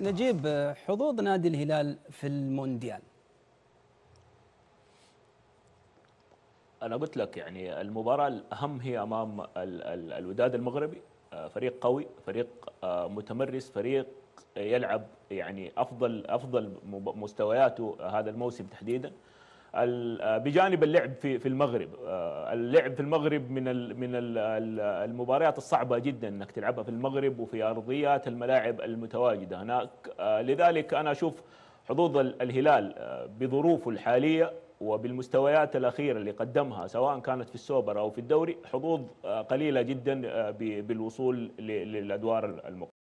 نجيب، حظوظ نادي الهلال في المونديال. أنا قلت لك يعني المباراة الأهم هي أمام الوداد المغربي. فريق قوي، فريق متمرس، فريق يلعب يعني أفضل مستوياته هذا الموسم تحديدا. بجانب اللعب في المغرب، اللعب في المغرب من المباريات الصعبة جدا انك تلعبها في المغرب وفي ارضيات الملاعب المتواجدة هناك. لذلك انا اشوف حظوظ الهلال بظروفه الحالية وبالمستويات الأخيرة اللي قدمها سواء كانت في السوبر أو في الدوري، حظوظ قليلة جدا بالوصول للأدوار المقبلة.